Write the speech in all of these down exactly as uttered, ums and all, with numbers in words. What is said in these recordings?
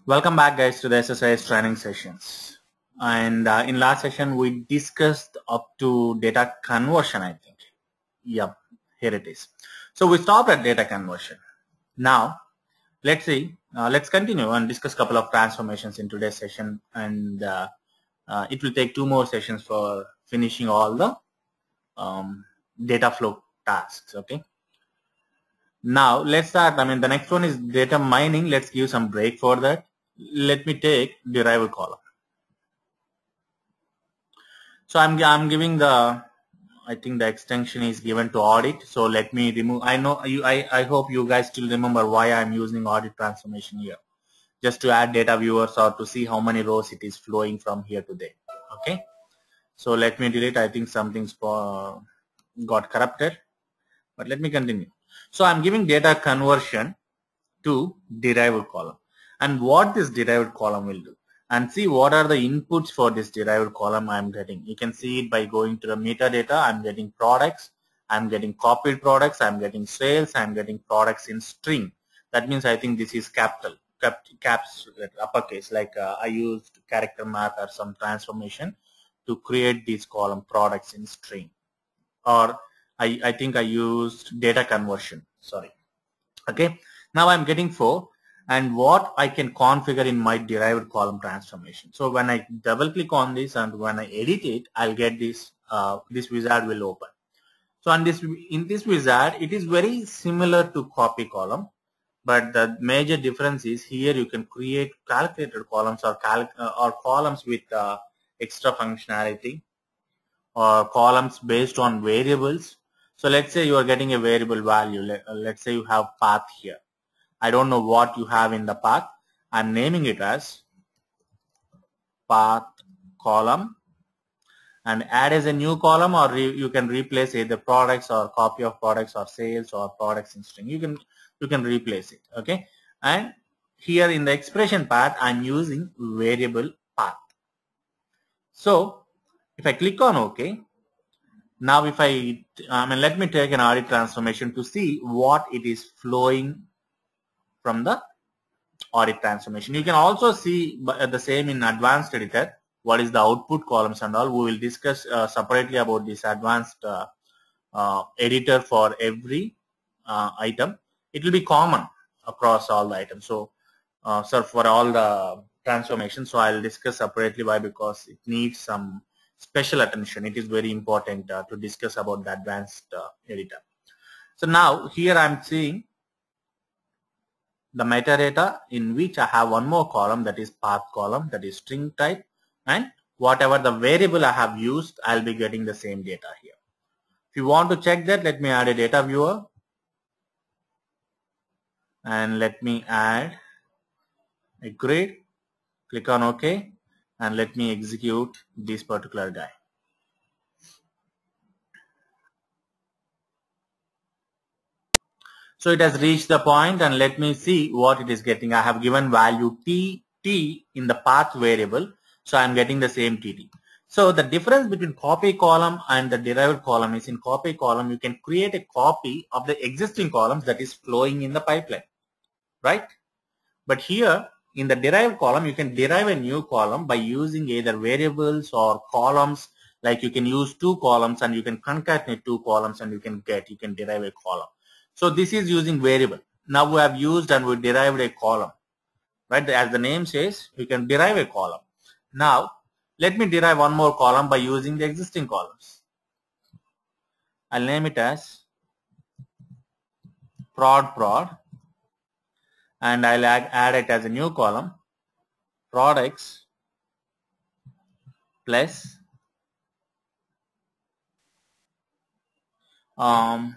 Welcome back, guys, to the S S I S training sessions. And uh, in last session, we discussed up to data conversion, I think. Yep, here it is. So we stopped at data conversion. Now, let's see, uh, let's continue and discuss a couple of transformations in today's session. And uh, uh, it will take two more sessions for finishing all the um, data flow tasks, okay? Now, let's start. I mean, the next one is data mining. Let's give some break for that. Let me take derived column. So I'm I'm giving the I think the extension is given to audit. So let me remove. I know you. I I hope you guys still remember why I'm using audit transformation here, just to add data viewers or to see how many rows it is flowing from here to there. Okay. So let me delete. I think something's uh, got corrupted, but let me continue. So I'm giving data conversion to derived column, and what this derived column will do, and see what are the inputs for this derived column I'm getting. You can see it by going to the metadata. I'm getting products, I'm getting copied products, I'm getting sales, I'm getting products in string. That means I think this is capital, cap, caps, uppercase, like uh, I used character math or some transformation to create this column products in string, or I, I think I used data conversion, sorry. Okay, now I'm getting four, and what I can configure in my derived column transformation. So when I double click on this and when I edit it, I'll get this uh, this wizard will open. So on this in this wizard, it is very similar to copy column, but the major difference is here you can create calculated columns or cal uh, or columns with uh, extra functionality, or columns based on variables. So let's say you are getting a variable value. Let, uh, let's say you have path here. I don't know what you have in the path. I'm naming it as path column, and add as a new column, or you can replace either products or copy of products or sales or products in string. You can you can replace it. Okay, and here in the expression part, I'm using variable path. So if I click on OK, now if I, I mean, let me take an audit transformation to see what it is flowing from the audit transformation. You can also see the same in advanced editor, what is the output columns and all. We will discuss uh, separately about this advanced uh, uh, editor for every uh, item. It will be common across all the items. So, uh, so for all the transformations, so I'll discuss separately. Why? Because it needs some special attention. It is very important uh, to discuss about the advanced uh, editor. So now here I'm seeing the metadata, in which I have one more column, that is path column, that is string type, and whatever the variable I have used, I'll be getting the same data here. If you want to check that, let me add a data viewer, and let me add a grid. Click on OK, and let me execute this particular guy. So it has reached the point, and let me see what it is getting. I have given value t, t in the path variable, so I'm getting the same tt. So the difference between copy column and the derived column is, in copy column you can create a copy of the existing columns that is flowing in the pipeline, right? But here in the derived column, you can derive a new column by using either variables or columns. Like you can use two columns and you can concatenate two columns and you can get, you can derive a column. So this is using variable. Now we have used and we derived a column, right? As the name says, we can derive a column. Now let me derive one more column by using the existing columns. I'll name it as prod prod, and I'll add, add it as a new column, products plus um,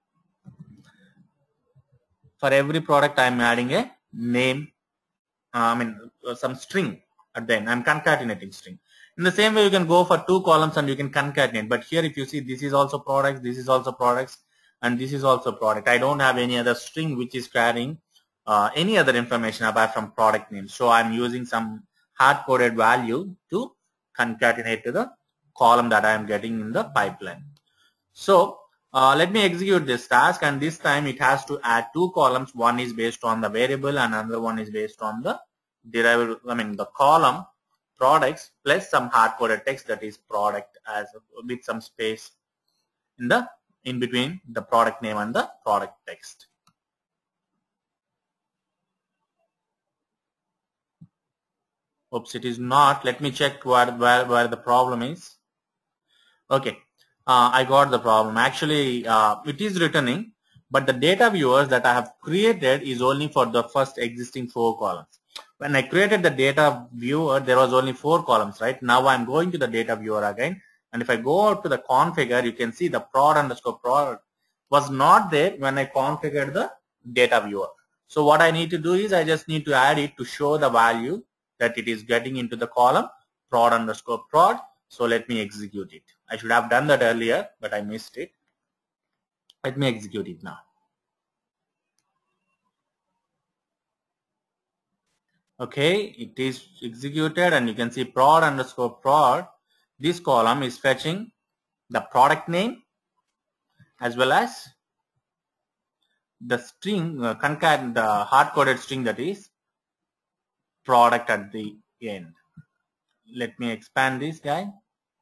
for every product I'm adding a name, uh, I mean uh, some string at the end. I'm concatenating string. In the same way, you can go for two columns and you can concatenate. But here, if you see, this is also products, this is also products, and this is also product. I don't have any other string which is carrying uh, any other information apart from product name. So I'm using some hard-coded value to concatenate to the column that I am getting in the pipeline. So uh, let me execute this task, and this time it has to add two columns. One is based on the variable and another one is based on the derived, I mean the column products plus some hard-coded text, that is product, as with some space in the in between the product name and the product text. Oops, it is not. Let me check where where, where the problem is. Okay, uh, I got the problem. Actually, uh, it is returning, but the data viewers that I have created is only for the first existing four columns. When I created the data viewer, there was only four columns, right? Now I'm going to the data viewer again, and if I go out to the configure, you can see the prod underscore prod was not there when I configured the data viewer. So what I need to do is I just need to add it to show the value that it is getting into the column prod underscore prod. So let me execute it. I should have done that earlier, but I missed it. Let me execute it now. Okay, it is executed, and you can see prod underscore prod. This column is fetching the product name as well as the string, uh, concat, the hard-coded string, that is product at the end. Let me expand this guy.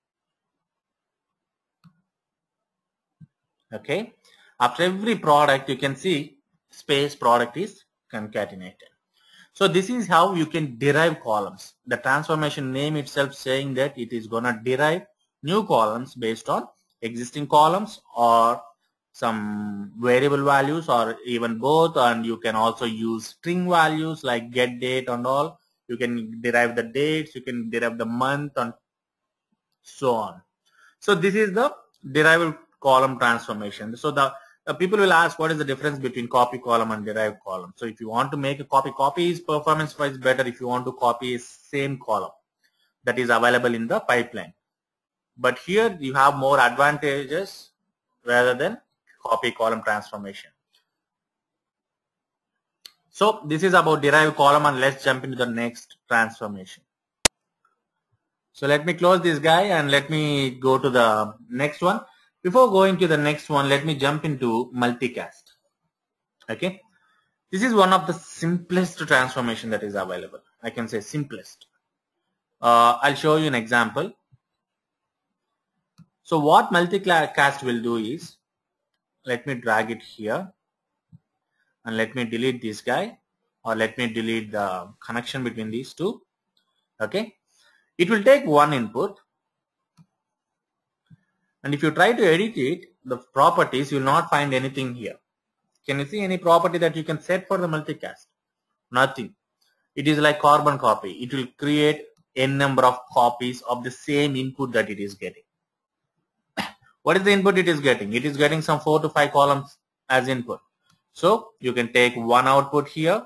Okay, after every product, you can see space product is concatenated. So this is how you can derive columns. The transformation name itself saying that it is gonna derive new columns based on existing columns or some variable values or even both, and you can also use string values like get date and all. You can derive the dates, you can derive the month and so on. So this is the derived column transformation. So the uh, people will ask, what is the difference between copy column and derived column? So if you want to make a copy, copy is performance wise better if you want to copy a same column that is available in the pipeline. But here you have more advantages rather than copy column transformation. So this is about derived column, and let's jump into the next transformation. So let me close this guy and let me go to the next one. Before going to the next one, let me jump into multicast. Okay, this is one of the simplest transformation that is available. I can say simplest. Uh, I'll show you an example. So what multicast will do is, let me drag it here and let me delete this guy, or let me delete the connection between these two. Okay, it will take one input, and if you try to edit it, the properties, you will not find anything here. Can you see any property that you can set for the multicast? Nothing. It is like carbon copy. It will create n number of copies of the same input that it is getting. What is the input it is getting? It is getting some four to five columns as input. So you can take one output here,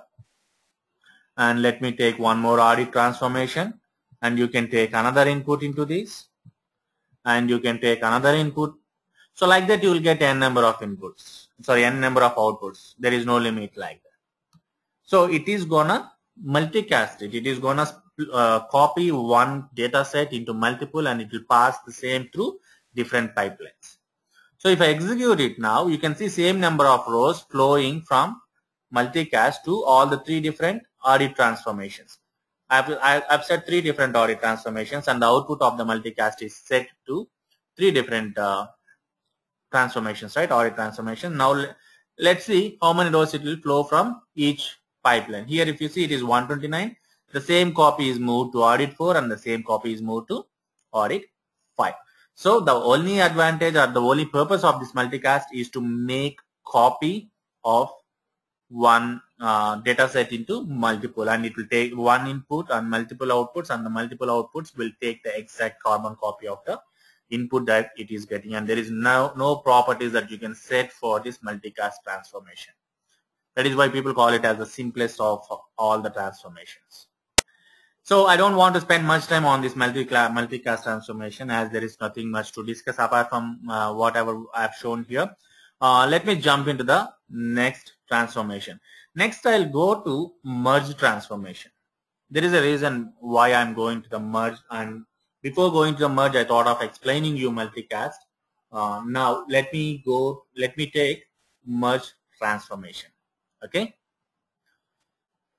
and let me take one more audit transformation, and you can take another input into this, and you can take another input. So like that you will get n number of inputs, sorry, n number of outputs. There is no limit like that. So it is gonna multicast it. It is gonna uh, copy one data set into multiple, and it will pass the same through different pipelines. So if I execute it now, you can see same number of rows flowing from multicast to all the three different audit transformations. I've, I've set three different audit transformations, and the output of the multicast is set to three different uh, transformations, right? Audit transformation. Now let's see how many rows it will flow from each pipeline. Here if you see, it is one twenty-nine. The same copy is moved to audit four, and the same copy is moved to audit five. So the only advantage or the only purpose of this multicast is to make copy of one uh, data set into multiple, and it will take one input and multiple outputs, and the multiple outputs will take the exact carbon copy of the input that it is getting, and there is no no properties that you can set for this multicast transformation. That is why people call it as the simplest of all the transformations. So I don't want to spend much time on this multicast transformation, as there is nothing much to discuss apart from uh, whatever I have shown here. Uh, let me jump into the next transformation. Next, I'll go to merge transformation. There is a reason why I'm going to the merge, and before going to the merge, I thought of explaining you multicast. Uh, now let me go. Let me take merge transformation. Okay.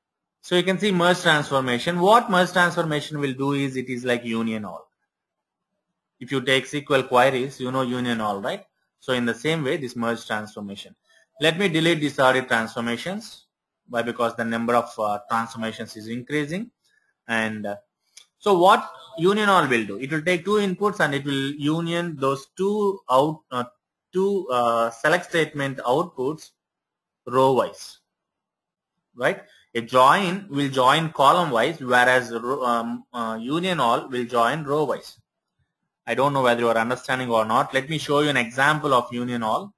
So you can see merge transformation. What merge transformation will do is it is like union all. If you take S Q L queries, you know union all, right? So in the same way, this merge transformation. Let me delete these audit transformations. Why? Because the number of uh, transformations is increasing. And uh, so what union all will do? It will take two inputs and it will union those two out, uh, two uh, select statement outputs row wise, right? A join will join column wise, whereas um, uh, union all will join row wise. I don't know whether you are understanding or not. Let me show you an example of union all.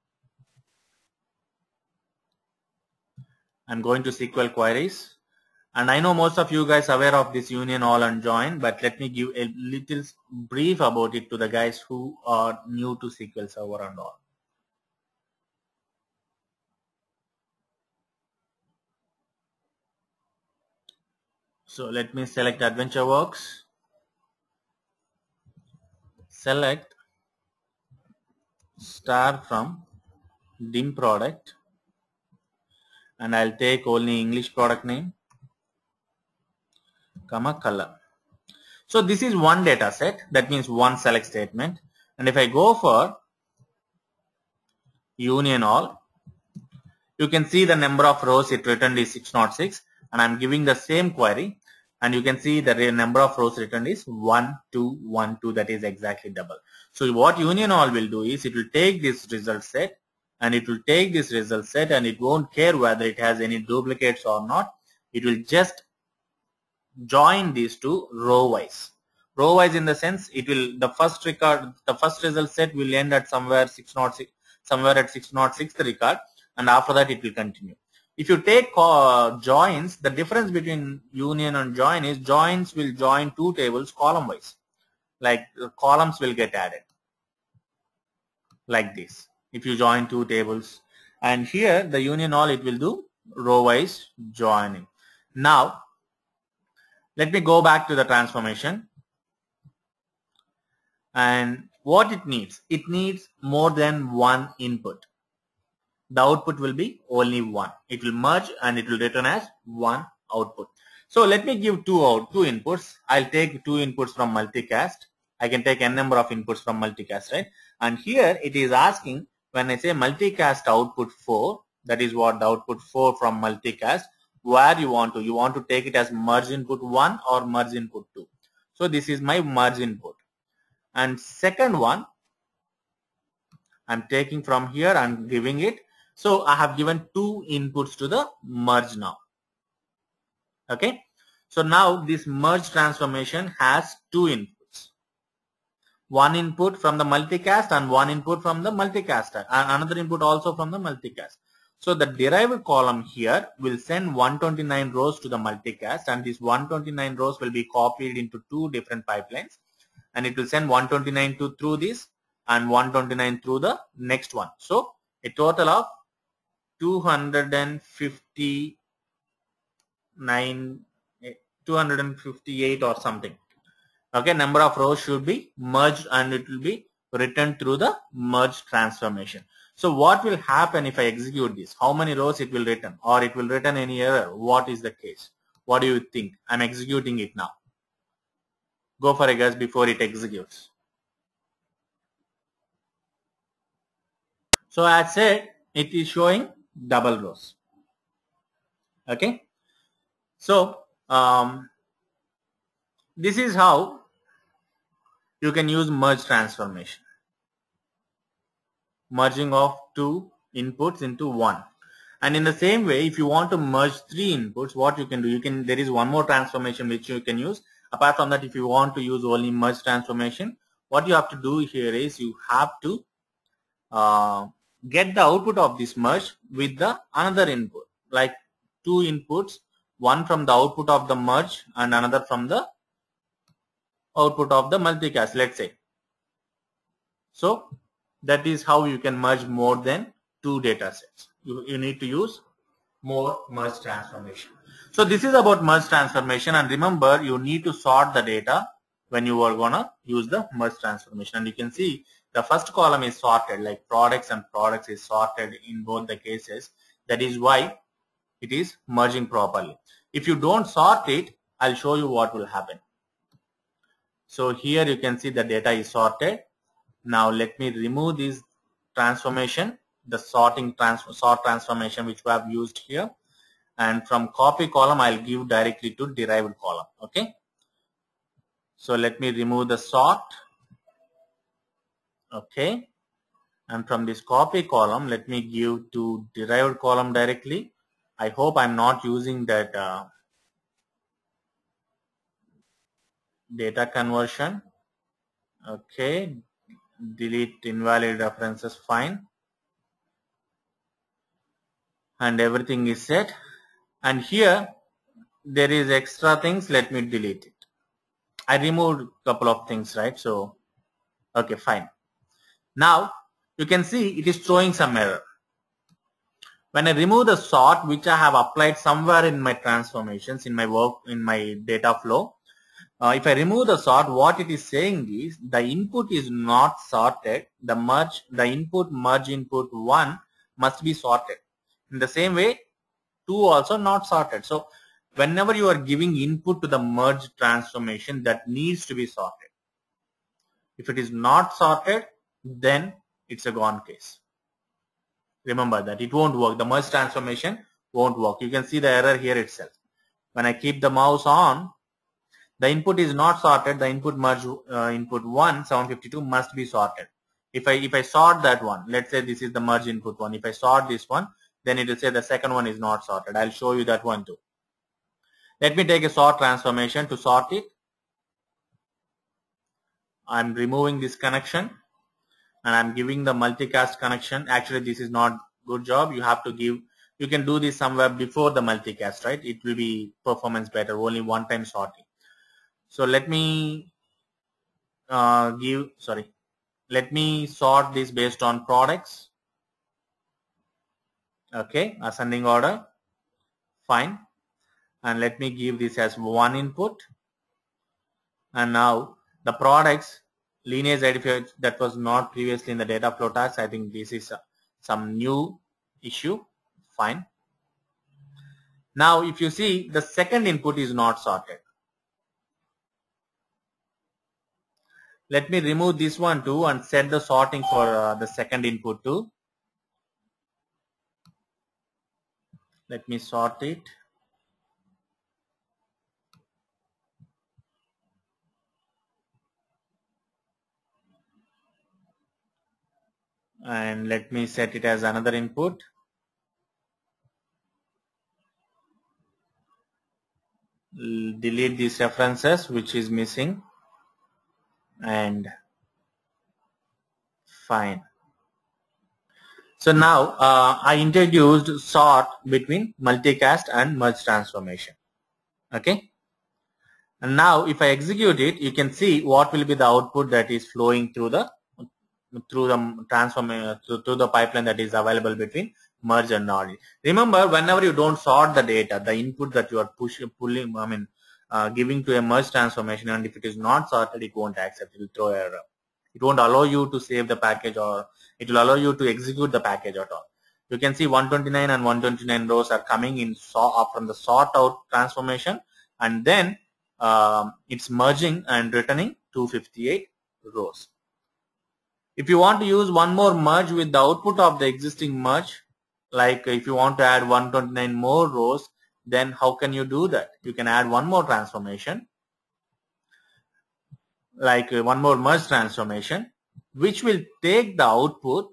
I'm going to S Q L queries. And I know most of you guys are aware of this union all and join, but let me give a little brief about it to the guys who are new to S Q L Server and all. So let me select AdventureWorks. Select star from dim product. And I'll take only English product name, comma color. So this is one data set, that means one select statement. And if I go for union all, you can see the number of rows it returned is six hundred six, and I'm giving the same query, and you can see the number of rows returned is one two one two, that is exactly double. So what union all will do is it will take this result set and it will take this result set and it won't care whether it has any duplicates or not. It will just join these two row wise. Row wise in the sense it will, the first record, the first result set will end at somewhere six hundred six, somewhere at six hundred sixth record, and after that it will continue. If you take uh, joins, the difference between union and join is joins will join two tables column wise, like the columns will get added like this if you join two tables, and here the union all it will do row wise joining. Now let me go back to the transformation, and what it needs, it needs more than one input. The output will be only one. It will merge and it will return as one output. So let me give two out two inputs. I'll take two inputs from multicast. I can take n number of inputs from multicast, right? And here it is asking, when I say multicast output four, that is what the output four from multicast, where you want to, you want to take it as merge input one or merge input two. So this is my merge input. And second one, I'm taking from here and giving it. So I have given two inputs to the merge now. Okay. So now this merge transformation has two inputs. One input from the multicast and one input from the multicaster, and another input also from the multicast. So the derived column here will send one hundred twenty-nine rows to the multicast, and these one hundred twenty-nine rows will be copied into two different pipelines, and it will send one hundred twenty-nine to through this and one hundred twenty-nine through the next one. So a total of two hundred fifty-nine, two hundred fifty-eight or something. Okay, number of rows should be merged and it will be returned through the merge transformation. So what will happen if I execute this? How many rows it will return, or it will return any error? What is the case? What do you think? I'm executing it now. Go for a guess before it executes. So as said, it is showing double rows. Okay. So um, this is how you can use merge transformation. Merging of two inputs into one. And in the same way, if you want to merge three inputs, what you can do, you can, there is one more transformation which you can use. Apart from that, if you want to use only merge transformation, what you have to do here is you have to uh, get the output of this merge with the another input, like two inputs, one from the output of the merge and another from the output of the multicast, let's say. So that is how you can merge more than two data sets. You, you need to use more merge transformation. So this is about merge transformation, and remember you need to sort the data when you are gonna use the merge transformation. And you can see the first column is sorted, like products and products is sorted in both the cases. That is why it is merging properly. If you don't sort it, I'll show you what will happen. So here you can see the data is sorted. Now let me remove this transformation, the sorting trans sort transformation which we have used here, and from copy column I'll give directly to derived column. Okay. So let me remove the sort. Okay. And from this copy column, let me give to derived column directly. I hope I'm not using that uh, data conversion. Okay. Delete invalid references, fine. And everything is set. And here there is extra things. Let me delete it. I removed a couple of things, right? So, okay, fine. Now you can see it is showing some error. When I remove the sort, which I have applied somewhere in my transformations, in my work, in my data flow, uh, if I remove the sort, what it is saying is the input is not sorted. The merge, the input merge input one must be sorted. In the same way, two also not sorted. So whenever you are giving input to the merge transformation, that needs to be sorted. If it is not sorted, then it's a gone case. Remember that it won't work. The merge transformation won't work. You can see the error here itself. When I keep the mouse on, the input is not sorted. The input merge uh, input one seven fifty-two must be sorted. If I if I sort that one, let's say this is the merge input one. If I sort this one, then it will say the second one is not sorted. I'll show you that one too. Let me take a sort transformation to sort it. I'm removing this connection. And I'm giving the multicast connection. Actually, this is not good job. You have to give, you can do this somewhere before the multicast, right? It will be performance better, only one time sorting. So let me uh, give, sorry, let me sort this based on products. Okay, ascending order, fine. And let me give this as one input. And now the products, lineage identifier that was not previously in the data flow task. I think this is a, some new issue. Fine. Now, if you see, the second input is not sorted. Let me remove this one too and set the sorting for uh, the second input too. Let me sort it. And let me set it as another input. Delete these references which is missing. And fine. So now uh, I introduced sort between multicast and merge transformation. Okay. And now if I execute it, you can see what will be the output that is flowing through the through the transform through, through the pipeline that is available between merge and audit. Remember, whenever you don't sort the data, the input that you are pushing, pulling, I mean, uh, giving to a merge transformation, and if it is not sorted, it won't accept. It will throw error. It won't allow you to save the package, or it will allow you to execute the package at all. You can see one twenty-nine and one twenty-nine rows are coming in sort from the sort out transformation, and then um, it's merging and returning two fifty-eight rows. If you want to use one more merge with the output of the existing merge, like if you want to add one twenty-nine more rows, then how can you do that? You can add one more transformation, like one more merge transformation, which will take the output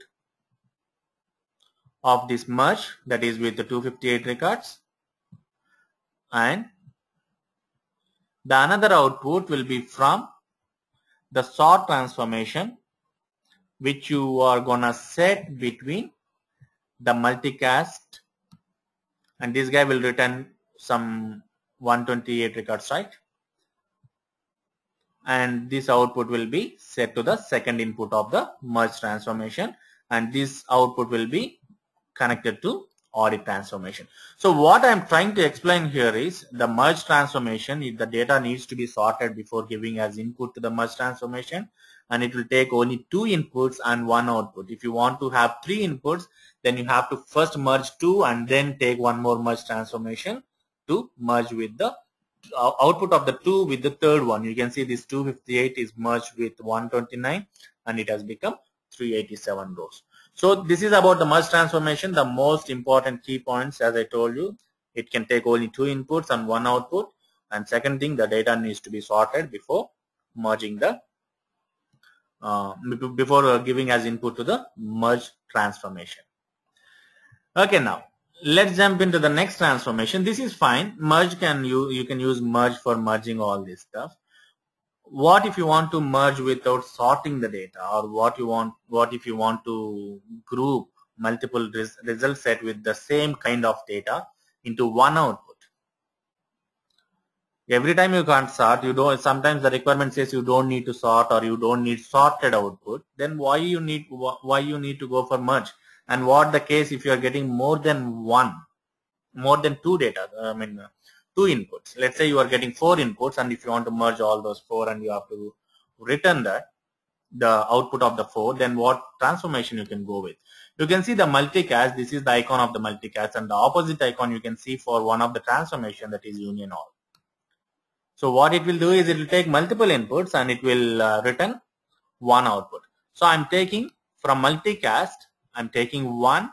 of this merge, that is with the two fifty-eight records, and the another output will be from the sort transformation, which you are gonna set between the multicast, and this guy will return some one twenty-eight records, right? And this output will be set to the second input of the merge transformation, and this output will be connected to audit transformation. So what I'm trying to explain here is the merge transformation, the data needs to be sorted before giving as input to the merge transformation, and it will take only two inputs and one output. If you want to have three inputs, then you have to first merge two and then take one more merge transformation. to merge with the uh, output of the two with the third one. You can see this two fifty-eight is merged with one twenty-nine and it has become three eighty-seven rows. So this is about the merge transformation. The most important key points, as I told you, it can take only two inputs and one output. And second thing, the data needs to be sorted before merging the uh, before uh, giving as input to the merge transformation. Okay, now let's jump into the next transformation. This is fine. Merge can you you can use merge for merging all this stuff. What if you want to merge without sorting the data, or what you want what if you want to group multiple res result set with the same kind of data into one output? Every time you can't sort, you don't, sometimes the requirement says you don't need to sort or you don't need sorted output, then why you need why you need to go for merge? And what the case if you are getting more than one, more than two data, I mean uh, two inputs. Let's say you are getting four inputs, and if you want to merge all those four and you have to return that, the output of the four, then what transformation you can go with? You can see the multicast. This is the icon of the multicast, and the opposite icon you can see for one of the transformation, that is union all. So what it will do is it will take multiple inputs and it will uh, return one output. So I'm taking from multicast, I'm taking one,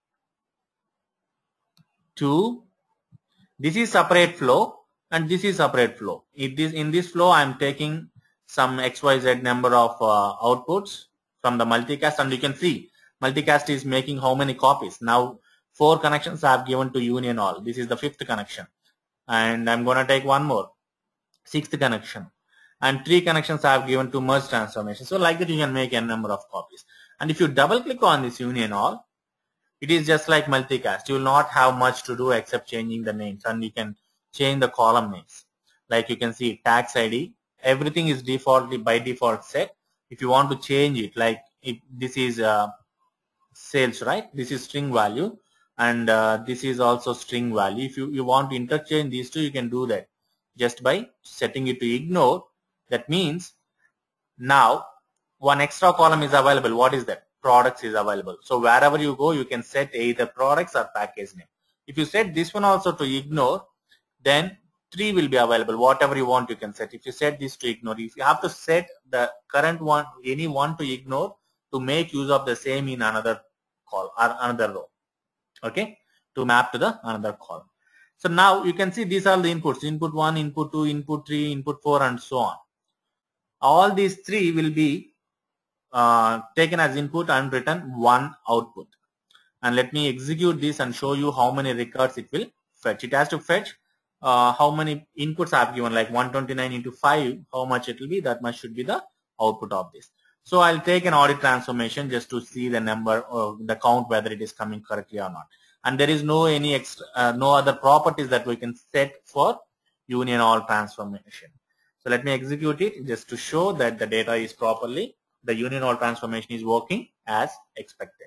two, this is separate flow and this is separate flow. If this, in this flow I'm taking some X Y Z number of uh, outputs from the multicast, and you can see multicast is making how many copies. Now four connections I have given to union all. This is the fifth connection, and I'm going to take one more, sixth connection, and three connections I have given to merge transformation. So like that you can make a number of copies. And if you double click on this union all, it is just like multicast. You will not have much to do except changing the names, and you can change the column names. Like you can see tax I D, everything is defaultly by default set. If you want to change it, like if this is uh, sales, right? This is string value, and uh, this is also string value. If you, you want to interchange these two, you can do that just by setting it to ignore. That means now one extra column is available. What is that? Products is available. So wherever you go, you can set either products or package name. If you set this one also to ignore, then three will be available. Whatever you want, you can set. If you set this to ignore, if you have to set the current one, any one to ignore, to make use of the same in another call or another row, okay, to map to the another column. So now you can see these are the inputs: input one, input two, input three, input four, and so on. All these three will be uh, taken as input and return one output. And let me execute this and show you how many records it will fetch. It has to fetch uh, how many inputs I have given, like one twenty-nine into five, how much it will be, that much should be the output of this. So I'll take an audit transformation just to see the number or the count, whether it is coming correctly or not. And there is no any extra, uh, no other properties that we can set for union all transformation. So let me execute it just to show that the data is properly, the union all transformation is working as expected.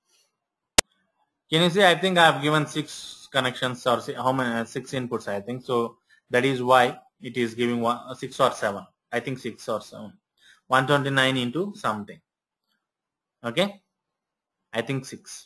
Can you see? I think I have given six connections, or how many, six inputs, I think. So that is why it is giving one, six or seven. I think six or seven. one twenty-nine into something. Okay, I think six.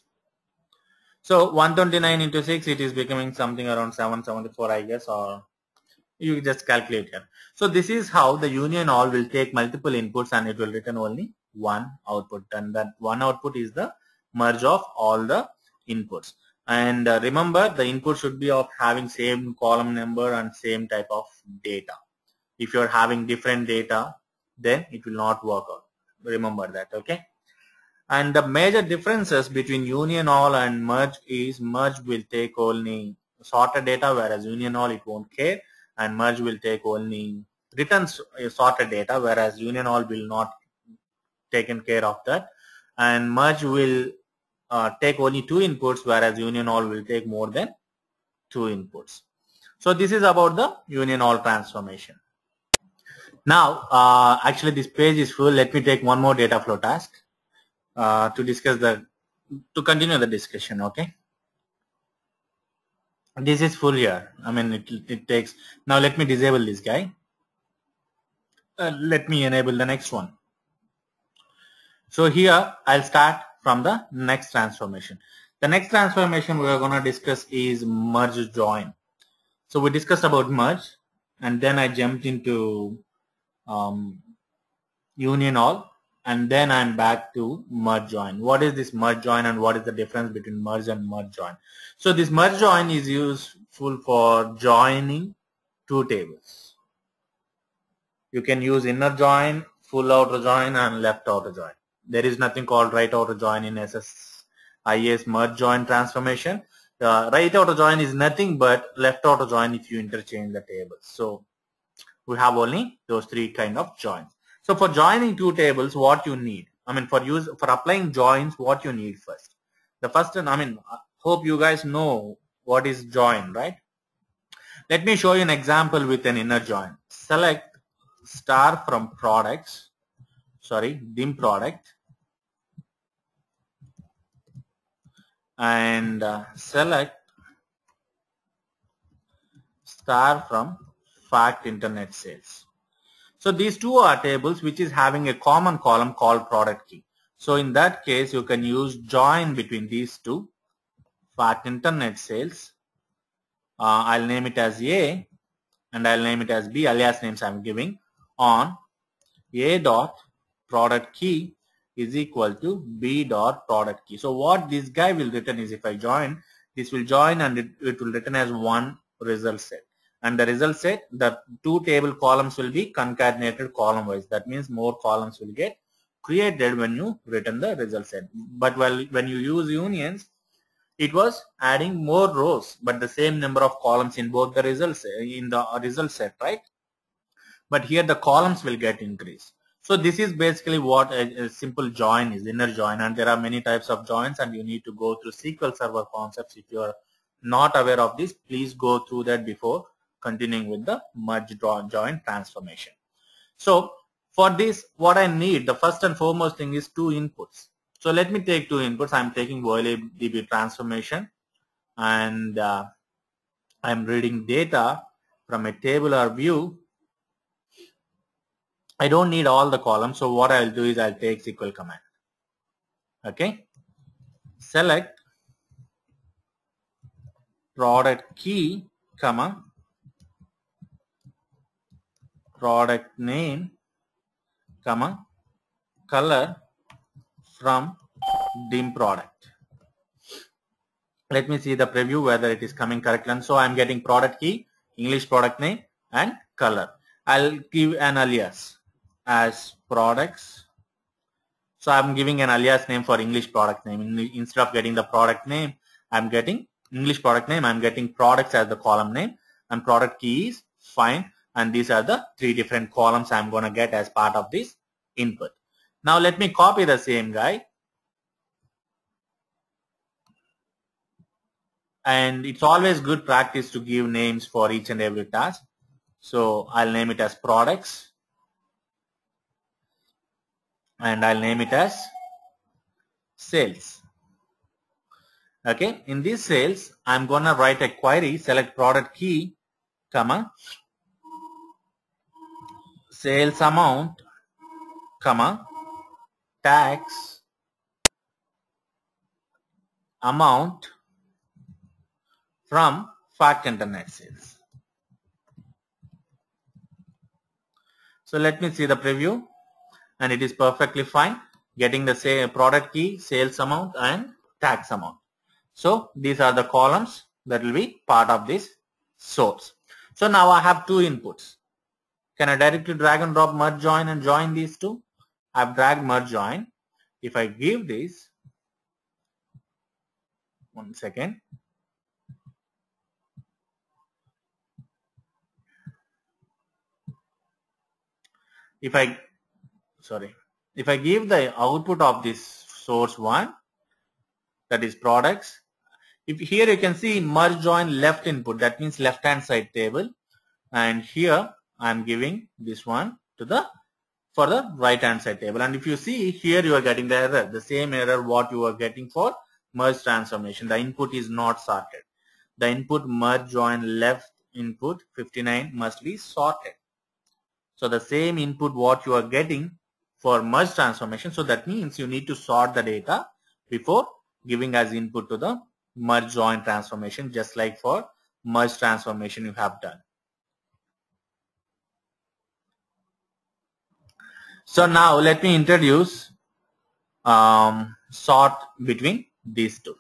So one twenty-nine into six, it is becoming something around seven seventy-four, I guess, or you just calculate here. So this is how the union all will take multiple inputs and it will return only one output, and that one output is the merge of all the inputs. And uh, remember, the input should be of having same column number and same type of data. If you're having different data, then it will not work out. Remember that, okay? And the major differences between union all and merge is merge will take only sorted data, whereas union all it won't care, and merge will take only returns sorted data, whereas union all will not taken care of that, and merge will uh, take only two inputs, whereas union all will take more than two inputs. So this is about the union all transformation. Now uh, actually this page is full. Let me take one more data flow task uh, to discuss the to continue the discussion. Okay, this is full here. I mean it, it takes. Now let me disable this guy. Uh, let me enable the next one. So here I'll start from the next transformation. The next transformation we are going to discuss is merge join. So we discussed about merge, and then I jumped into um, union all, and then I'm back to merge join. What is this merge join, and what is the difference between merge and merge join? So this merge join is useful for joining two tables. You can use inner join, full outer join, and left outer join. There is nothing called right outer join in S S I S merge join transformation. The right outer join is nothing but left outer join if you interchange the tables. So we have only those three kind of joins. So for joining two tables, what you need, I mean, for use for applying joins, what you need first. The first, I mean, I hope you guys know what is join, right? Let me show you an example with an inner join. Select star from products, sorry, dim product, and uh, select star from fact internet sales. So these two are tables which is having a common column called product key. So in that case, you can use join between these two, fact internet sales. Uh, I'll name it as A and I'll name it as B, alias names I'm giving, on A dot product key is equal to B dot product key. So what this guy will return is, if I join, this will join and it, it will return as one result set. And the result set, the two table columns will be concatenated column wise. That means more columns will get created when you return the result set. But while when you use unions, it was adding more rows, but the same number of columns in both the results in the result set, right? But here the columns will get increased. So this is basically what a, a simple join is, inner join, and there are many types of joins, and you need to go through S Q L Server concepts. If you are not aware of this, please go through that before continuing with the merge join transformation. So for this, what I need, the first and foremost thing is two inputs. So let me take two inputs. I'm taking OLADB transformation, and uh, I'm reading data from a tabular view. I don't need all the columns, so what I'll do is I'll take S Q L command. Okay, select product key, comma, product name, comma, color from dim product. Let me see the preview whether it is coming correctly. And so I'm getting product key, English product name, and color. I'll give an alias as products. So I'm giving an alias name for English product name. Instead of getting the product name, I'm getting English product name. I'm getting products as the column name, and product key is fine. And these are the three different columns I'm going to get as part of this input. Now let me copy the same guy. And it's always good practice to give names for each and every task. So I'll name it as products. And I'll name it as sales. Okay, in this sales, I'm going to write a query, select product key, comma, sales amount, comma, tax amount from fact internet sales. So let me see the preview, and it is perfectly fine, getting the say product key, sales amount, and tax amount. So these are the columns that will be part of this source. So now I have two inputs. Can I directly drag and drop merge join and join these two? I've dragged merge join. If I give this, one second. If I, sorry, if I give the output of this source one, that is products, if here you can see merge join left input, that means left hand side table, and here I am giving this one to the for the right hand side table. And if you see here, you are getting the error, the same error what you are getting for merge transformation. The input is not sorted. The input merge join left input fifty-nine must be sorted. So the same input what you are getting for merge transformation. So that means you need to sort the data before giving as input to the merge join transformation, just like for merge transformation you have done. So now let me introduce um, sort between these two.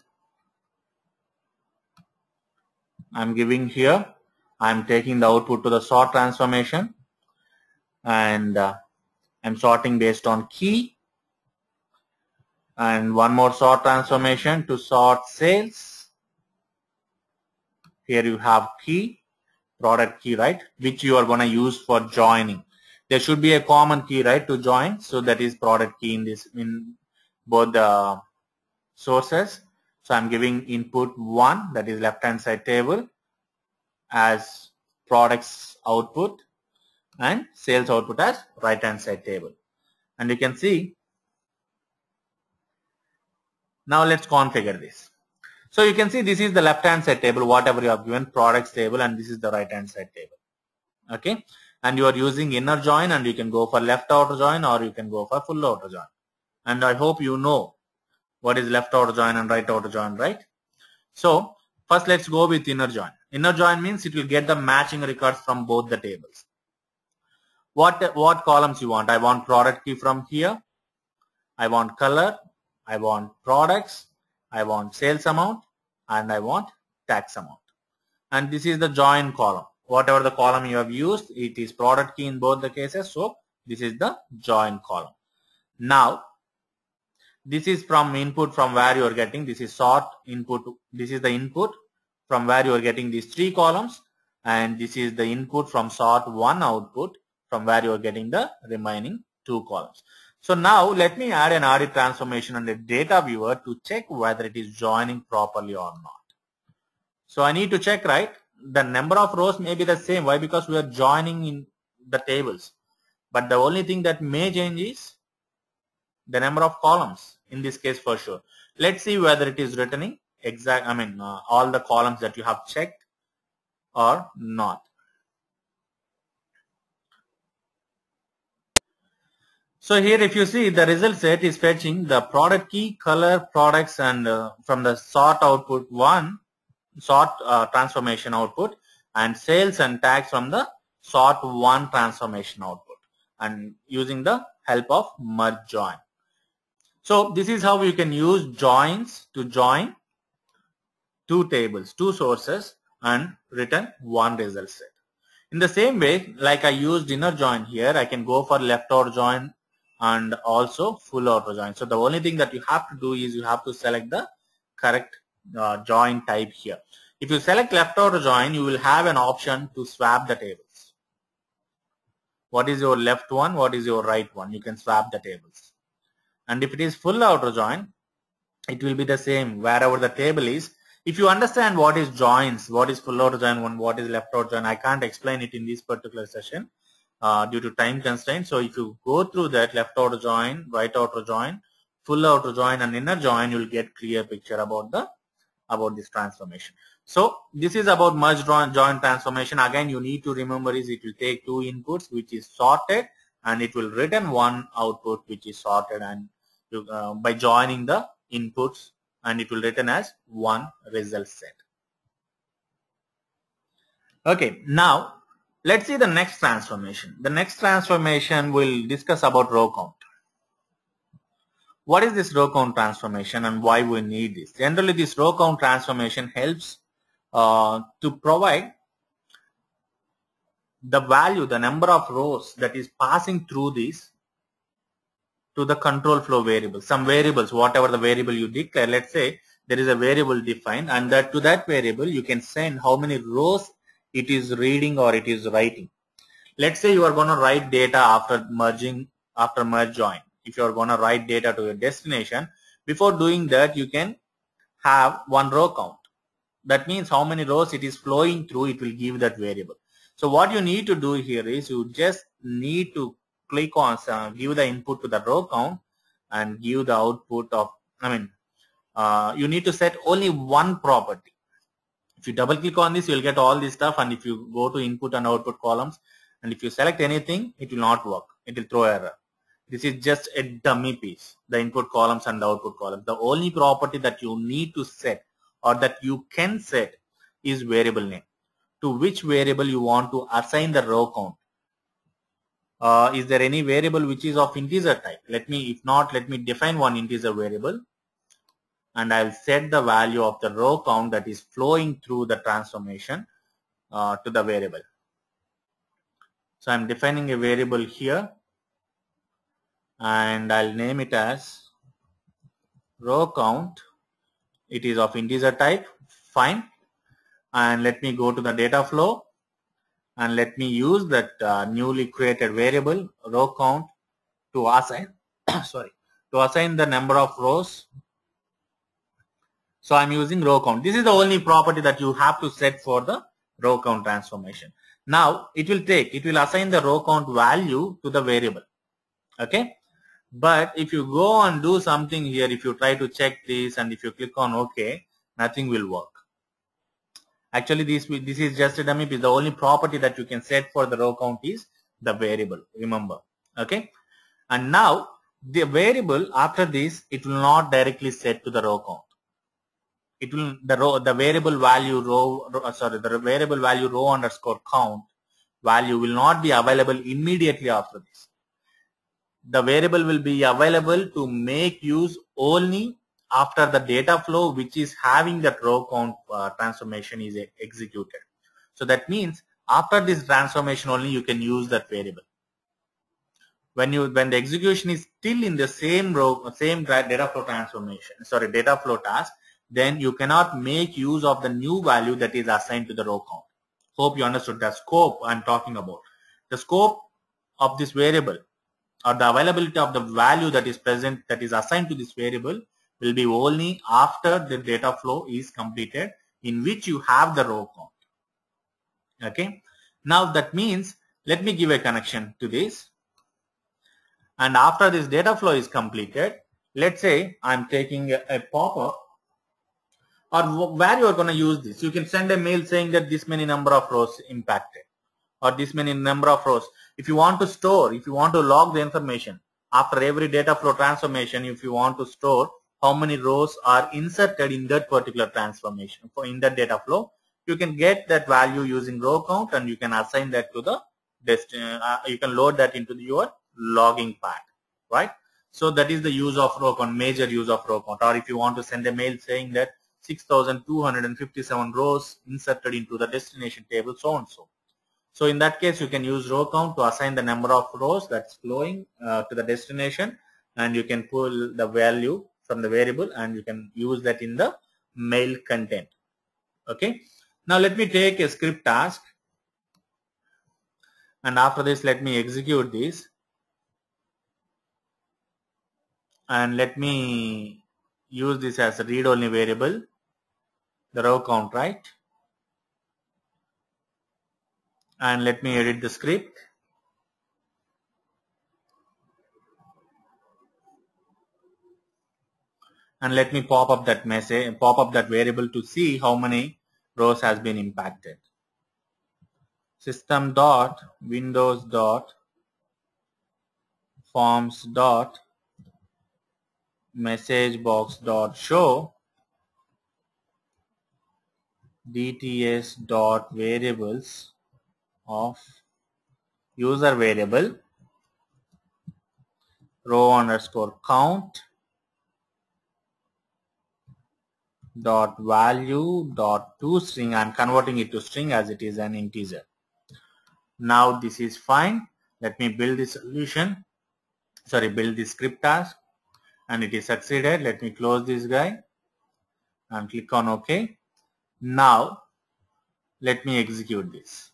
I'm giving here, I'm taking the output to the sort transformation, and uh, I'm sorting based on key, and one more sort transformation to sort sales. Here you have key, product key, right, which you are going to use for joining. There should be a common key, right, to join. So that is product key in this, in both the sources. So I'm giving input one, that is left hand side table, as products output, and sales output as right hand side table. And you can see, now let's configure this. So you can see this is the left hand side table, whatever you have given, products table, and this is the right hand side table. Okay, and you are using inner join, and you can go for left outer join or you can go for full outer join. And I hope you know what is left outer join and right outer join, right? So first let's go with inner join. Inner join means it will get the matching records from both the tables. What, what columns you want? I want product key from here. I want color. I want products. I want sales amount. And I want tax amount. And this is the join column. Whatever the column you have used, it is product key in both the cases. So this is the join column. Now, this is from input from where you are getting. This is sort input. This is the input from where you are getting these three columns. And this is the input from sort one output from where you are getting the remaining two columns. So now let me add an audit transformation and a data viewer to check whether it is joining properly or not. So I need to check, right? The number of rows may be the same. Why? Because we are joining in the tables. But the only thing that may change is the number of columns in this case for sure. Let's see whether it is returning exact, I mean, uh, all the columns that you have checked or not. So here if you see, the result set is fetching the product key, color, products, and uh, from the sort output one, sort uh, transformation output, and sales and tax from the sort one transformation output, and using the help of merge join. So this is how you can use joins to join two tables, two sources, and return one result set. In the same way, like I used inner join here, I can go for left outer join and also full outer join. So the only thing that you have to do is you have to select the correct uh, join type here. If you select left outer join, you will have an option to swap the tables. What is your left one? What is your right one? You can swap the tables. And if it is full outer join, it will be the same wherever the table is. If you understand what is joins, what is full outer join, one, what is left outer join, I can't explain it in this particular session uh, due to time constraints. So if you go through that left outer join, right outer join, full outer join, and inner join, you will get clear picture about the about this transformation. So this is about merge join transformation. Again, you need to remember is it will take two inputs which is sorted, and it will return one output which is sorted, and you, uh, by joining the inputs, and it will return as one result set. Okay, now let's see the next transformation. The next transformation will discuss about row count. What is this row count transformation and why we need this? Generally, this row count transformation helps uh, to provide the value, the number of rows that is passing through this to the control flow variable. Some variables, whatever the variable you declare, let's say there is a variable defined, and that to that variable you can send how many rows it is reading or it is writing. Let's say you are going to write data after merging, after merge join. If you are going to write data to your destination, before doing that you can have one row count. That means how many rows it is flowing through, it will give that variable. So what you need to do here is you just need to click on, uh, give the input to the row count and give the output of, I mean, uh, you need to set only one property. If you double click on this, you will get all this stuff, and if you go to input and output columns, and if you select anything, it will not work. It will throw error. This is just a dummy piece, the input columns and the output columns. The only property that you need to set or that you can set is variable name. to which variable you want to assign the row count. Uh, is there any variable which is of integer type? Let me, if not, let me define one integer variable, and I'll set the value of the row count that is flowing through the transformation uh, to the variable. So I'm defining a variable here, and I'll name it as row count. It is of integer type, fine. And let me go to the data flow, and let me use that uh, newly created variable row count to assign sorry to assign the number of rows. So I'm using row count. This is the only property that you have to set for the row count transformation. Now it will take it will assign the row count value to the variable. Okay, but if you go and do something here, if you try to check this and if you click on OK, nothing will work. Actually, this this is just a dummy piece. The only property that you can set for the row count is the variable. Remember, okay? And now the variable after this, it will not directly set to the row count. It will the row the variable value row uh, sorry the variable value row underscore count value will not be available immediately after this. The variable will be available to make use only after the data flow which is having that row count uh, transformation is executed. So that means after this transformation only you can use that variable. When you when the execution is still in the same row same data flow transformation sorry data flow task, then you cannot make use of the new value that is assigned to the row count. Hope you understood the scope I'm talking about. The scope of this variable or the availability of the value that is present that is assigned to this variable will be only after the data flow is completed in which you have the row count. Okay. Now that means let me give a connection to this, and after this data flow is completed, let's say I'm taking a, a pop-up, or where you are going to use this. You can send a mail saying that this many number of rows impacted or this many number of rows. If you want to store, if you want to log the information after every data flow transformation, if you want to store how many rows are inserted in that particular transformation for in that data flow, you can get that value using row count, and you can assign that to the destination. Uh, you can load that into your logging part, right? So that is the use of row count, major use of row count. Or if you want to send a mail saying that six thousand two hundred fifty-seven rows inserted into the destination table, so and so. So in that case, you can use row count to assign the number of rows that's flowing uh, to the destination, and you can pull the value from the variable and you can use that in the mail content. Okay. Now let me take a script task, and after this let me execute this, and let me use this as a read-only variable, the row count, right? And let me edit the script. And let me pop up that message, pop up that variable to see how many rows has been impacted. System dot windows dot forms dot message box dot show dts dot variables of user variable row underscore count dot value dot to string. I'm converting it to string as it is an integer. Now this is fine. Let me build this solution. Sorry, build this script task, and it is succeeded. Let me close this guy and click on OK. Now let me execute this.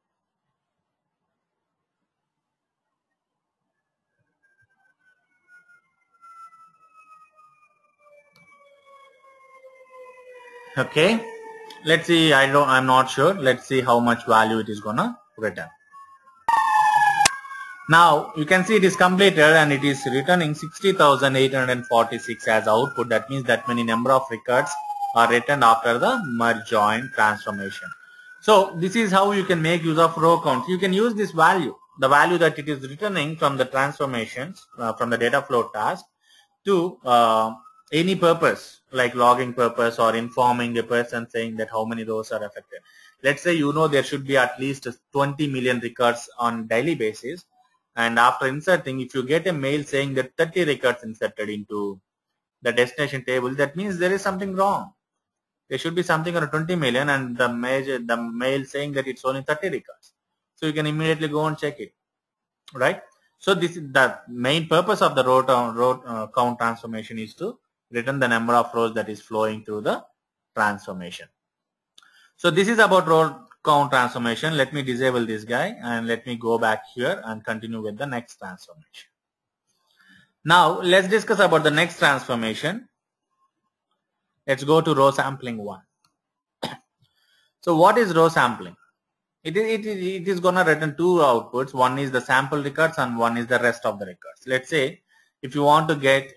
Okay, let's see. I don't I'm not sure. Let's see how much value it is gonna return. Now you can see it is completed and it is returning sixty thousand eight hundred forty-six as output. That means that many number of records are returned after the merge join transformation. So this is how you can make use of row count. You can use this value, the value that it is returning from the transformations uh, from the data flow task to uh, any purpose, like logging purpose or informing the person saying that how many rows are affected. let's say you know there should be at least twenty million records on daily basis, and after inserting, if you get a mail saying that thirty records inserted into the destination table, that means there is something wrong. There should be something around twenty million, and the major the mail saying that it's only thirty records. So you can immediately go and check it, right? So this is the main purpose of the row, row uh, count transformation is to return the number of rows that is flowing through the transformation. So this is about row count transformation. Let me disable this guy and let me go back here and continue with the next transformation. Now let's discuss about the next transformation. Let's go to row sampling one. So what is row sampling? It is, it, is, it is going to return two outputs. One is the sample records and one is the rest of the records. Let's say if you want to get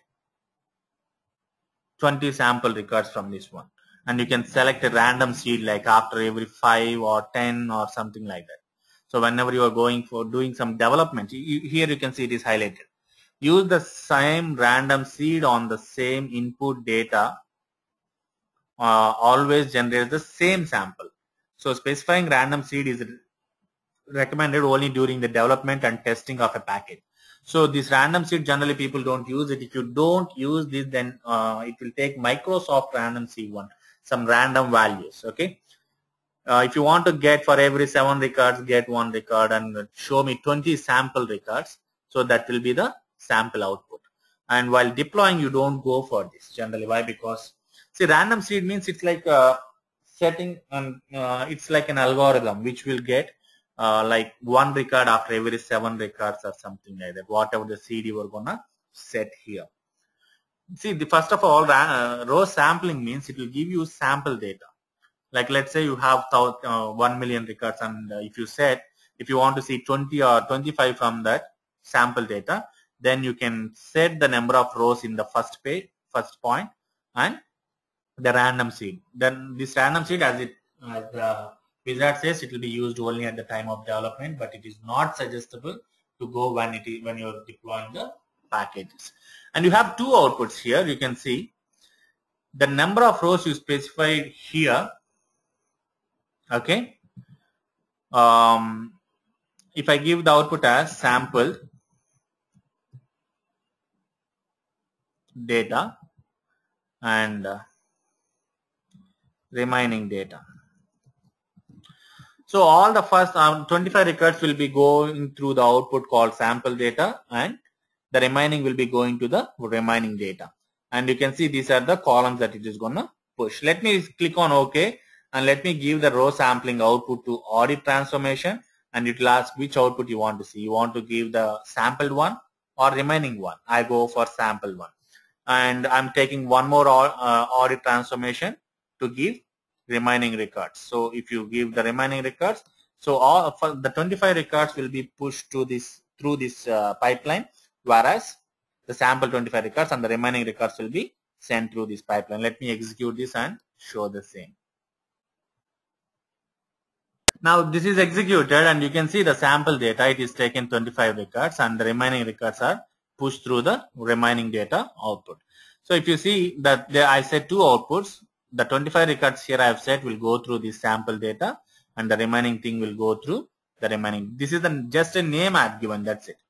twenty sample records from this one, and you can select a random seed like after every five or ten or something like that. So whenever you are going for doing some development, you, here you can see it is highlighted. Use the same random seed on the same input data. Uh, always generates the same sample. So specifying random seed is recommended only during the development and testing of a package. So this random seed, generally people don't use it. If you don't use this, then uh, it will take Microsoft random seed one, some random values. Okay. Uh, if you want to get for every seven records, get one record and show me twenty sample records. So that will be the sample output. And while deploying, you don't go for this generally. Why? Because see, random seed means it's like uh, setting and uh, it's like an algorithm which will get uh, like one record after every seven records or something like that, whatever the seed you are gonna set here. See, the first of all, uh, row sampling means it will give you sample data. Like let's say you have uh, one million records, and uh, if you set, if you want to see twenty or twenty-five from that sample data, then you can set the number of rows in the first page, first point, and the random seed. Then this random seed, as it as the wizard says, it will be used only at the time of development, but it is not suggestible to go when it is when you are deploying the packages. And you have two outputs here. You can see the number of rows you specified here. Okay. Um, if I give the output as sample data and uh, remaining data. So all the first um, twenty-five records will be going through the output called sample data, and the remaining will be going to the remaining data. And you can see these are the columns that it is going to push. Let me click on OK, and let me give the row sampling output to audit transformation, and it will ask which output you want to see. You want to give the sampled one or remaining one. I go for sample one, and I'm taking one more uh, audit transformation to give remaining records. So if you give the remaining records, so all for the twenty-five records will be pushed to this through this uh, pipeline, whereas the sample twenty-five records and the remaining records will be sent through this pipeline. Let me execute this and show the same. Now this is executed, and you can see the sample data. It is taken twenty-five records, and the remaining records are pushed through the remaining data output. So if you see that there, I set two outputs. The twenty-five records here I have set will go through this sample data, and the remaining thing will go through the remaining. This is the, just a name I have given. That's it.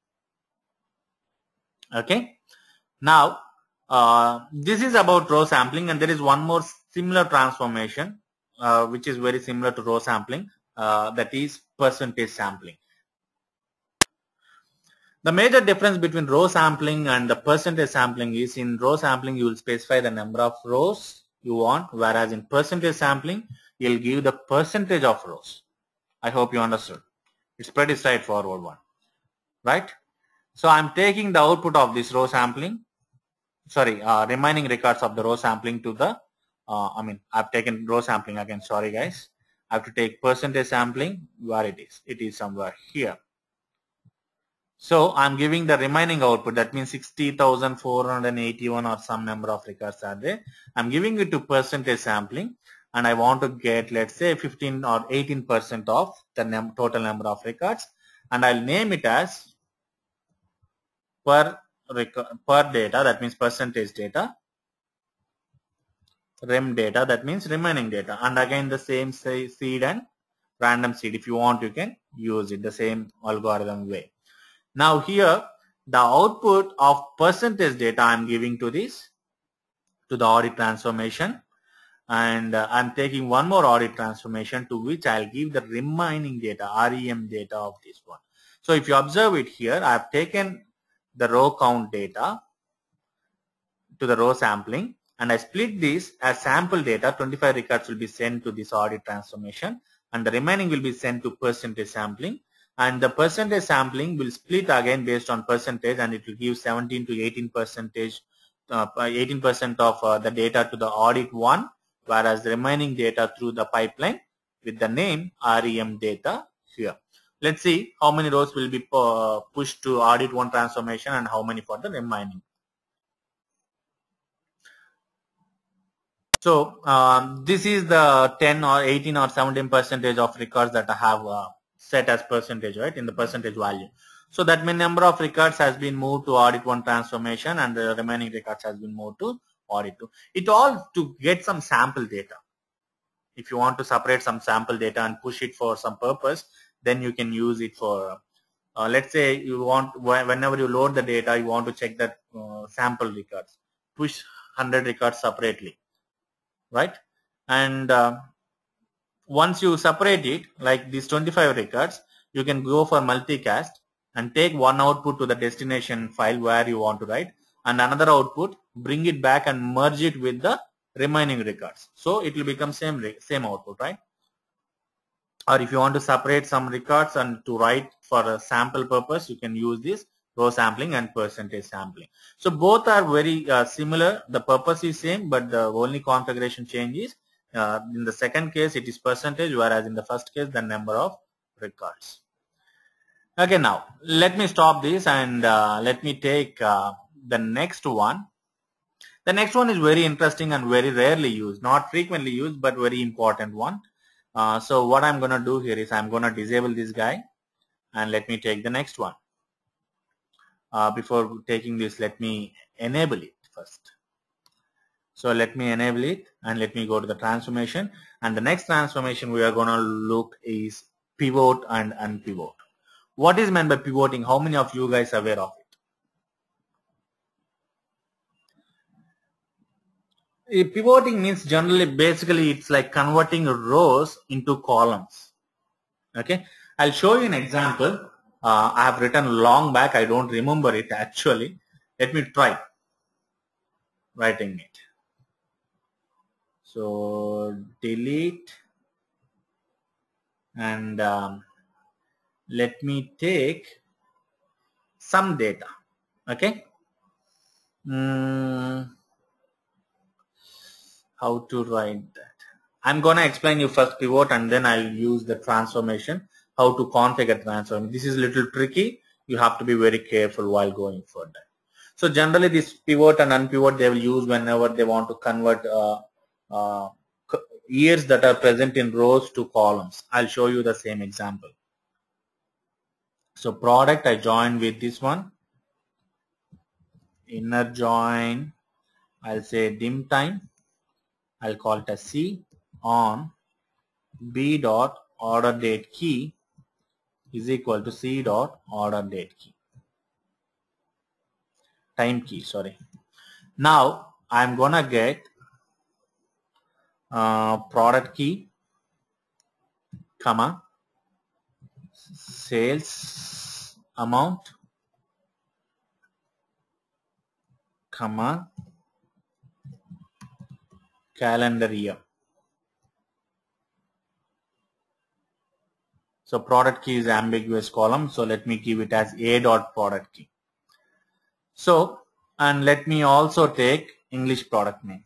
Okay. Now uh, this is about row sampling, and there is one more similar transformation uh, which is very similar to row sampling. Uh, that is percentage sampling. The major difference between row sampling and the percentage sampling is in row sampling you will specify the number of rows you want, whereas in percentage sampling you will give the percentage of rows. I hope you understood. It's pretty straightforward one, right? So I'm taking the output of this row sampling, sorry, uh, remaining records of the row sampling to the, uh, I mean, I've taken row sampling again, sorry guys. I have to take percentage sampling where it is. It is somewhere here. So I'm giving the remaining output. That means sixty thousand four hundred eighty-one or some number of records are there. I'm giving it to percentage sampling, and I want to get, let's say, fifteen or eighteen percent of the num total number of records, and I'll name it as per per data. That means percentage data. Rem data, that means remaining data, and again the same say seed and random seed. If you want, you can use it the same algorithm way. Now here, the output of percentage data I'm giving to this, to the audit transformation, and uh, I'm taking one more audit transformation to which I'll give the remaining data, R E M data of this one. So if you observe it here, I've taken the row count data to the row sampling, and I split this as sample data. twenty-five records will be sent to this audit transformation, and the remaining will be sent to percentage sampling, and the percentage sampling will split again based on percentage, and it will give seventeen to eighteen percentage, uh, eighteen percent of uh, the data to the audit one, whereas the remaining data through the pipeline with the name R E M data here. Let's see how many rows will be uh, pushed to audit one transformation and how many for the remaining. So um, this is the ten or eighteen or seventeen percentage of records that I have uh, set as percentage, right, in the percentage value. So that many number of records has been moved to audit one transformation, and the remaining records has been moved to audit two. It all to get some sample data. If you want to separate some sample data and push it for some purpose, then you can use it for, uh, let's say you want, whenever you load the data, you want to check that uh, sample records, push one hundred records separately, right? And uh, once you separate it, like these twenty-five records, you can go for multicast and take one output to the destination file where you want to write, and another output, bring it back and merge it with the remaining records. So it will become same same output, right? Or if you want to separate some records and to write for a sample purpose, you can use this row sampling and percentage sampling. So both are very uh, similar. The purpose is same, but the only configuration change is uh, in the second case it is percentage, whereas in the first case the number of records. Okay, now let me stop this and uh, let me take uh, the next one. The next one is very interesting and very rarely used, not frequently used, but very important one. Uh, so what I'm going to do here is I'm going to disable this guy, and let me take the next one. Uh, before taking this, let me enable it first. So let me enable it and let me go to the transformation, and the next transformation we are going to look is pivot and unpivot. What is meant by pivoting? How many of you guys are aware of it? Pivoting means generally, basically, it's like converting rows into columns. Okay, I'll show you an example. Uh, I have written long back. I don't remember it actually. Let me try writing it. So delete and um, let me take some data. Okay. Mm, how to write that? I'm going to explain you first pivot, and then I'll use the transformation, how to configure transformation. This is a little tricky. You have to be very careful while going further. So generally this pivot and unpivot they will use whenever they want to convert uh, uh, years that are present in rows to columns. I'll show you the same example. So product, I join with this one. Inner join, I'll say dim time. I'll call it as C on B dot order date key is equal to C dot order date key. Time key, sorry. Now I'm gonna get uh, product key, comma, sales amount, comma, calendar year. So product key is ambiguous column. So let me give it as A dot product key. So, and let me also take English product name.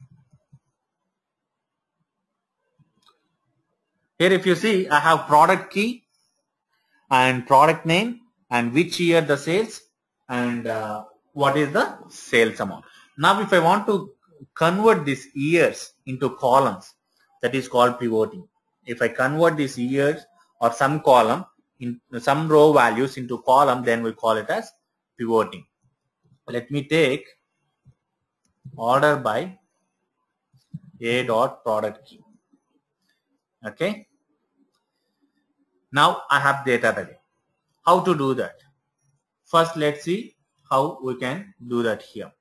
Here if you see, I have product key and product name and which year the sales and uh, what is the sales amount. Now if I want to convert these years into columns, that is called pivoting. If I convert these years or some column in some row values into column, then we call it as pivoting. Let me take order by A dot product key. Okay. Now I have data ready. How to do that? First, let's see how we can do that here.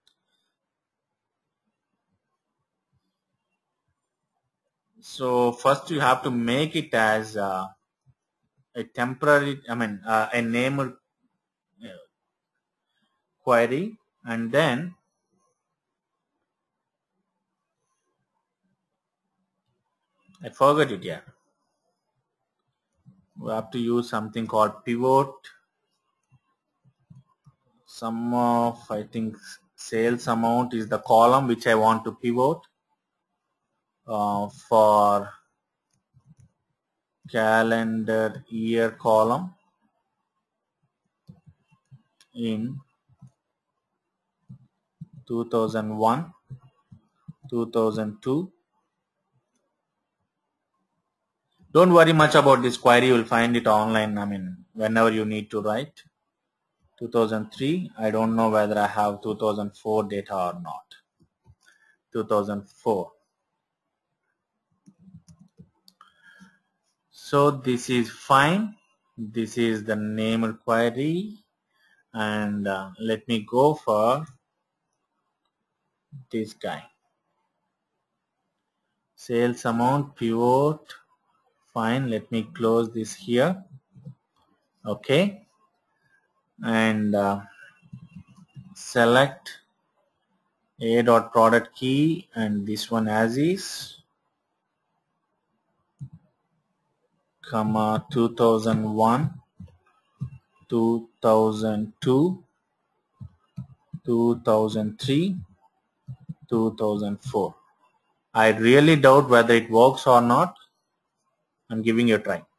So first you have to make it as uh, a temporary, I mean uh, a named uh, query, and then I forgot it here. We have to use something called pivot. Sum of, I think, sales amount is the column which I want to pivot uh, for calendar year column in two thousand one, two thousand two. Don't worry much about this query, you will find it online, I mean, whenever you need to write. two thousand three, I don't know whether I have two thousand four data or not. two thousand four. So this is fine. This is the name query, and uh, let me go for this guy. Sales amount, pivot, fine. Let me close this here. Okay, and uh, select a dot product key and this one as is, comma two thousand one, two thousand two, two thousand three, two thousand four. I really doubt whether it works or not. I'm giving you a try.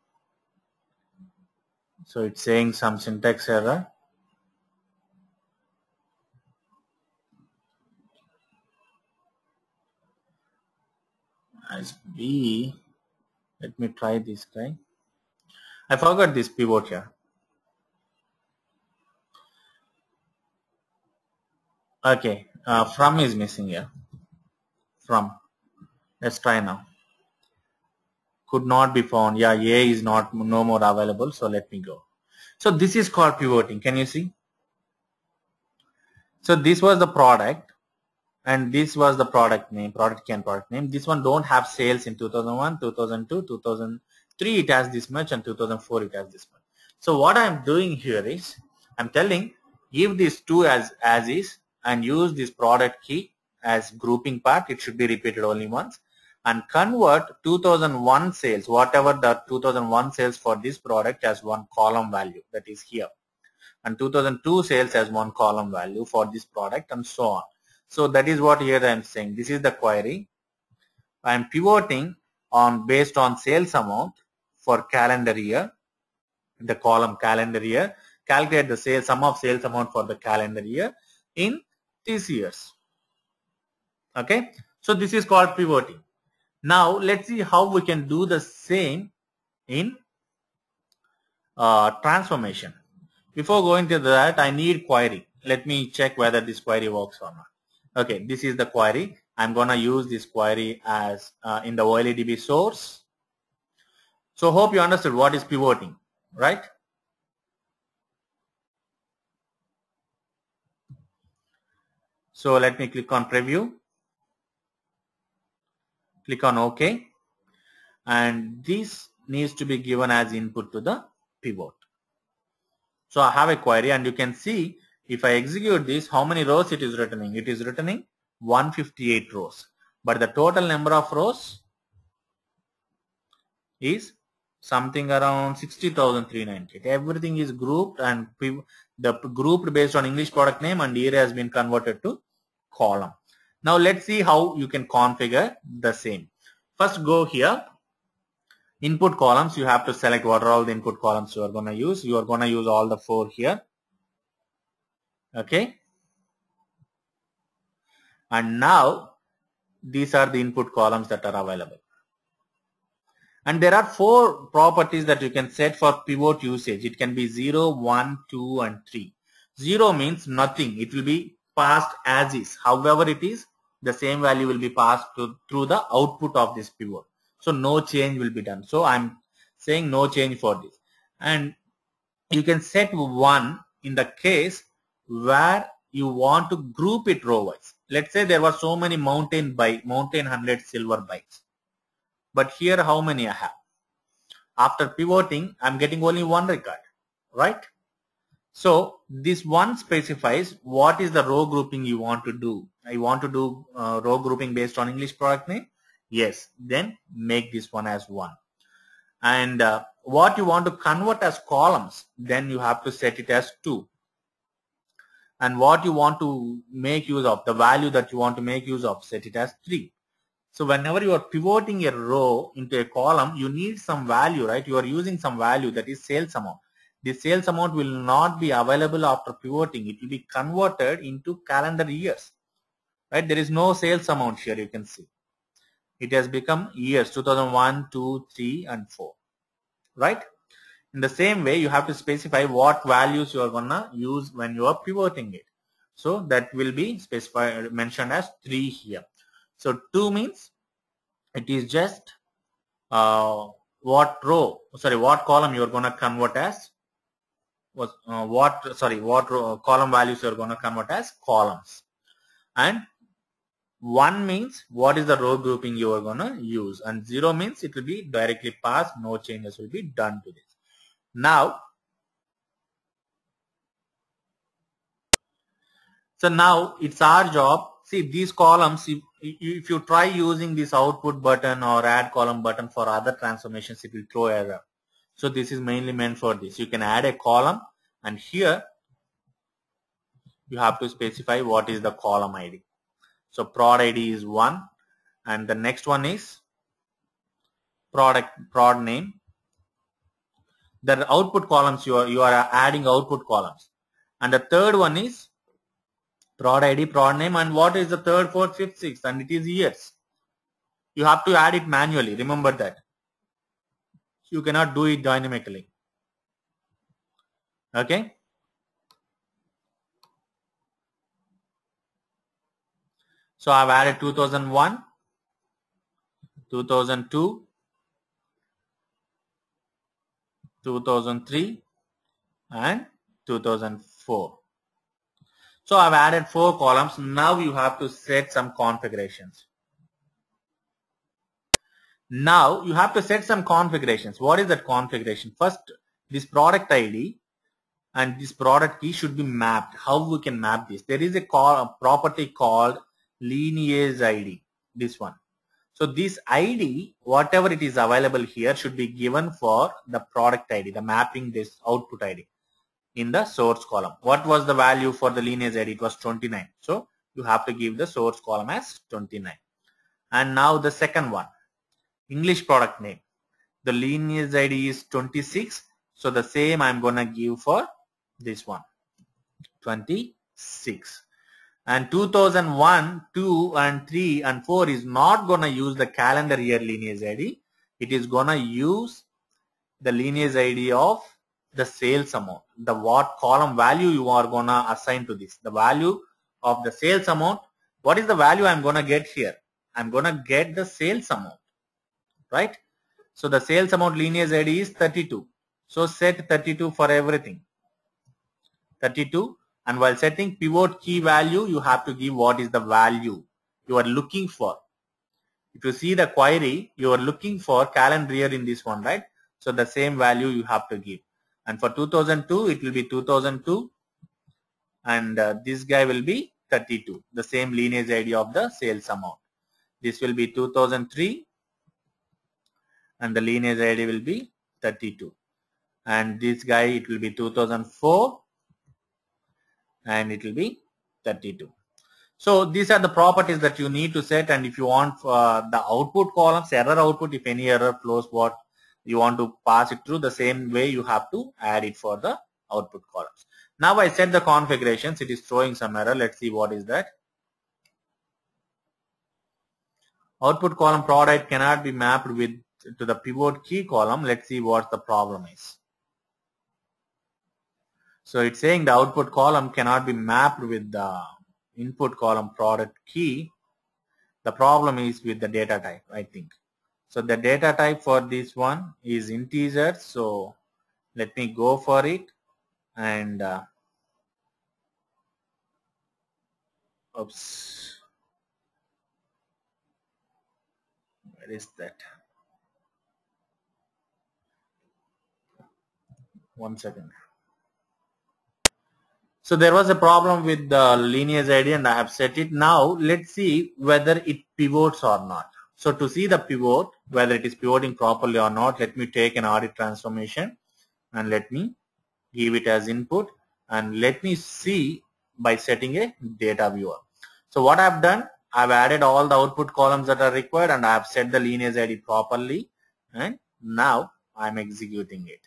So it's saying some syntax error. As B, let me try this guy. I forgot this pivot here. Okay, uh, from is missing here. From. Let's try now. Could not be found. Yeah, A is not no more available. So let me go. So this is called pivoting. Can you see? So this was the product, and this was the product name, product key and product name. This one don't have sales in two thousand one, two thousand two, two thousand three. It has this much, and two thousand four it has this much. So what I'm doing here is I'm telling give these two as as is and use this product key as grouping part. It should be repeated only once, and convert two thousand one sales, whatever the two thousand one sales for this product, as one column value, that is here, and two thousand two sales as one column value for this product, and so on. So that is what here I am saying. This is the query. I am pivoting on based on sales amount for calendar year, the column calendar year, calculate the sales sum of sales amount for the calendar year in these years. Okay, so this is called pivoting. Now let's see how we can do the same in uh, transformation. Before going to that, I need query. Let me check whether this query works or not. Okay, this is the query. I'm gonna use this query as uh, in the O L E D B source. So hope you understood what is pivoting, right? So let me click on preview. Click on OK, and this needs to be given as input to the pivot. So I have a query, and you can see if I execute this, how many rows it is returning. It is returning one hundred fifty-eight rows, but the total number of rows is something around sixty thousand three hundred ninety-eight. Everything is grouped, and the grouped based on English product name, and area has been converted to column. Now let's see how you can configure the same. First go here, input columns. You have to select what are all the input columns you are going to use. You are going to use all the four here. Okay. And now these are the input columns that are available. And there are four properties that you can set for pivot usage. It can be zero, one, two, and three. zero means nothing. It will be passed as is. However it is, the same value will be passed to, through the output of this pivot. So no change will be done. So I'm saying no change for this. And you can set one in the case where you want to group it row wise. Let's say there were so many mountain bike, mountain one hundred silver bikes. But here how many I have? After pivoting, I'm getting only one record, right? So this one specifies what is the row grouping you want to do. I want to do uh, row grouping based on English product name. Yes, then make this one as one. And uh, what you want to convert as columns, then you have to set it as two. And what you want to make use of, the value that you want to make use of, set it as three. So whenever you are pivoting a row into a column, you need some value, right? You are using some value, that is sales amount. The sales amount will not be available after pivoting. It will be converted into calendar years, right? There is no sales amount here, you can see. It has become years, two thousand one, two, three, and four, right? In the same way, you have to specify what values you are gonna use when you are pivoting it. So that will be specified, mentioned as three here. So two means it is just uh, what row, sorry, what column you are gonna convert as was uh, what sorry what row, column values you are gonna convert as columns. And one means what is the row grouping you are gonna use, and zero means it will be directly passed, no changes will be done to this. Now, so now it's our job. See these columns, if, if you try using this output button or add column button for other transformations, it will throw error. So this is mainly meant for this. You can add a column, and here you have to specify what is the column I D. So prod I D is one, and the next one is product prod name. The output columns you are you are adding output columns, and the third one is prod I D, prod name, and what is the third, fourth, fifth, sixth, and it is years. You have to add it manually. Remember that. You cannot do it dynamically. Okay. So I've added two thousand one, two thousand two, two thousand three, and two thousand four. So I've added four columns. Now you have to set some configurations. Now you have to set some configurations. What is that configuration? First, this product I D and this product key should be mapped. How we can map this? There is a, call, a property called lineage I D. This one. So this I D, whatever it is available here, should be given for the product I D, the mapping this output I D in the source column. What was the value for the lineage I D? It was twenty-nine. So you have to give the source column as twenty-nine. And now the second one, English product name. The lineage I D is twenty-six. So the same I'm gonna give for this one, twenty-six. And two thousand one, two, and three, and four is not gonna use the calendar year lineage I D. It is gonna use the lineage I D of the sales amount, the what column value you are gonna assign to this, the value of the sales amount. What is the value I'm gonna get here? I'm gonna get the sales amount, right? So the sales amount lineage I D is thirty-two. So set thirty-two for everything, thirty-two. And while setting pivot key value, you have to give what is the value you are looking for. If you see the query, you are looking for calendar year in this one, right? So the same value you have to give. And for two thousand two, it will be two thousand two, and uh, this guy will be thirty-two, the same lineage I D of the sales amount. This will be two thousand three, and the lineage I D will be thirty-two. And this guy, it will be two thousand four, and it will be thirty-two. So these are the properties that you need to set. And if you want uh, the output columns, error output, if any error flows, what you want to pass it through, the same way you have to add it for the output columns. Now I set the configurations. It is throwing some error. Let's see what is that. Output column product cannot be mapped with to the pivot key column. Let's see what the problem is. So it's saying the output column cannot be mapped with the input column product key. The problem is with the data type, I think. So the data type for this one is integer. So Let me go for it and uh, oops, where is that? One second. So there was a problem with the lineage I D and I have set it. Now let's see whether it pivots or not. So to see the pivot, whether it is pivoting properly or not, let me take an audit transformation and let me give it as input and let me see by setting a data viewer. So what I've done, I've added all the output columns that are required and I've set the lineage I D properly, and now I'm executing it.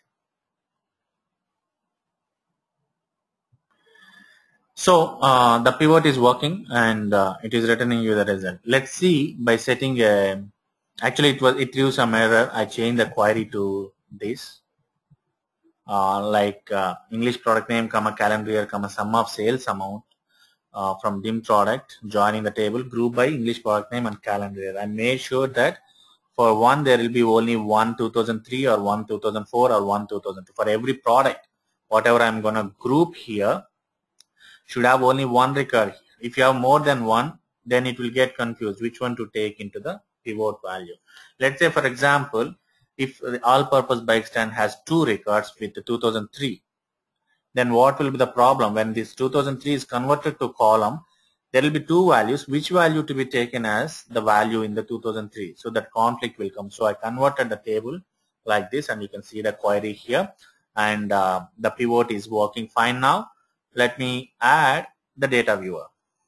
So uh, the pivot is working and uh, it is returning you the result. Let's see by setting a, actually it was, it threw some error. I changed the query to this, uh, like uh, English product name, comma calendar year, comma sum of sales amount uh, from dim product, joining the table, group by English product name and calendar year. I made sure that for one there will be only one two thousand three or one two thousand four or one two thousand two. For every product, whatever I'm gonna group here, should have only one record. If you have more than one, then it will get confused which one to take into the pivot value. Let's say, for example, if the all-purpose bike stand has two records with the two thousand three, then what will be the problem? When this two thousand three is converted to column, there will be two values. Which value to be taken as the value in the two thousand three? So that conflict will come. So I converted the table like this, and you can see the query here, and uh, the pivot is working fine now. Let me add the data viewer.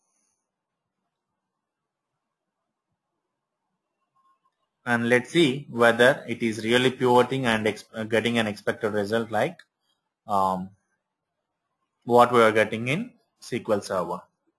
And let's see whether it is really pivoting and getting an expected result like um, what we are getting in S Q L Server.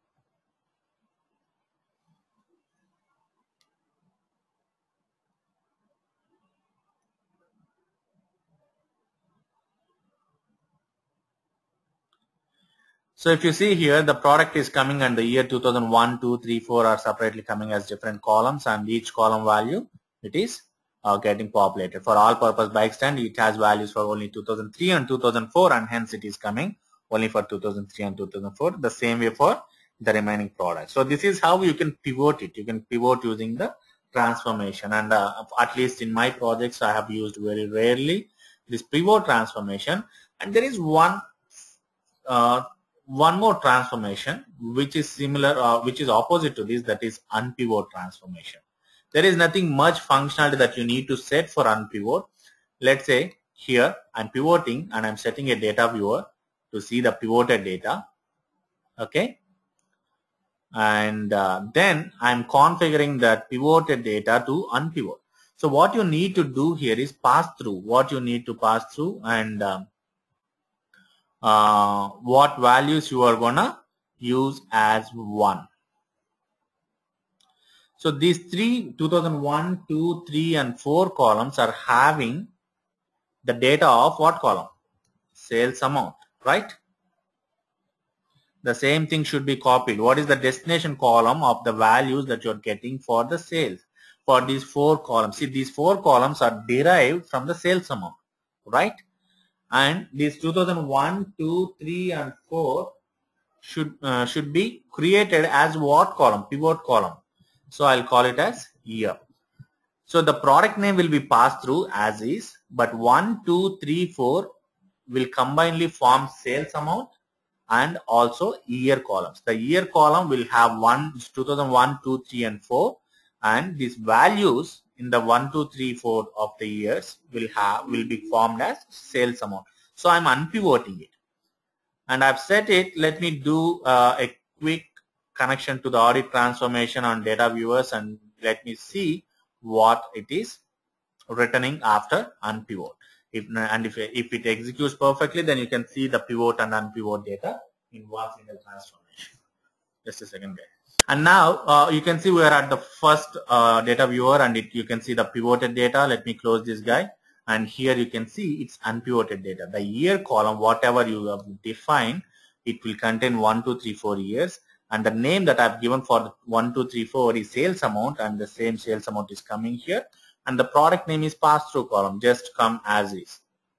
So if you see here, the product is coming and the year two thousand one, two, three, four are separately coming as different columns, and each column value, it is uh, getting populated. For all purpose bike stand, it has values for only two thousand three and two thousand four, and hence it is coming only for two thousand three and two thousand four. The same way for the remaining products. So this is how you can pivot it. You can pivot using the transformation, and uh, at least in my projects I have used very rarely this pivot transformation. And there is one uh, one more transformation which is similar, uh, which is opposite to this, that is unpivot transformation. There is nothing much functionality that you need to set for unpivot. Let's say here I'm pivoting and I'm setting a data viewer to see the pivoted data. Okay, and uh, then I'm configuring that pivoted data to unpivot. So what you need to do here is pass through what you need to pass through, and um, uh, what values you are gonna use as one. So these three two thousand one, two, three and four columns are having the data of what column? Sales amount, right? The same thing should be copied. What is the destination column of the values that you're getting for the sales? For these four columns. See, these four columns are derived from the sales amount, right? And these two thousand one, two, three and four should uh, should be created as what column? Pivot column. So I'll call it as year. So the product name will be passed through as is, but one, two, three, four will combinedly form sales amount and also year columns. The year column will have one, two thousand one, two, three and four, and these values in the one, two, three, four of the years will have will be formed as sales amount. So I'm unpivoting it, and I've set it. Let me do uh, a quick connection to the audit transformation on data viewers, and let me see what it is returning after unpivot. If, and if, if it executes perfectly, then you can see the pivot and unpivot data in one single transformation. Just a second, guys. And now uh, you can see we are at the first uh, data viewer, and it, you can see the pivoted data. Let me close this guy, and here you can see it's unpivoted data. The year column, whatever you have defined, it will contain one, two, three, four years, and the name that I've given for the one, two, three, four is sales amount, and the same sales amount is coming here, and the product name is pass-through column, just come as is.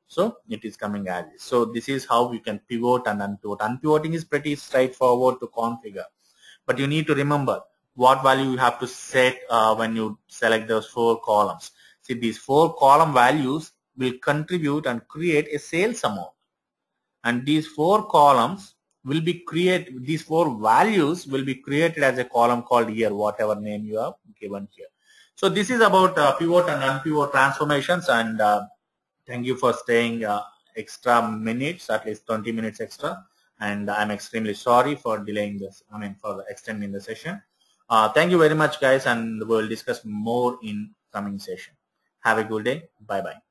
So it is coming as is. So this is how you can pivot and unpivot. Unpivoting is pretty straightforward to configure, but you need to remember what value you have to set uh, when you select those four columns. See, these four column values will contribute and create a sales amount, and these four columns will be create these four values will be created as a column called here, whatever name you have given here. So this is about uh, pivot and unpivot transformations, and uh, thank you for staying uh, extra minutes, at least twenty minutes extra, and I'm extremely sorry for delaying this, I mean for extending the session. Uh, thank you very much guys, and we'll discuss more in coming session. Have a good day. Bye bye.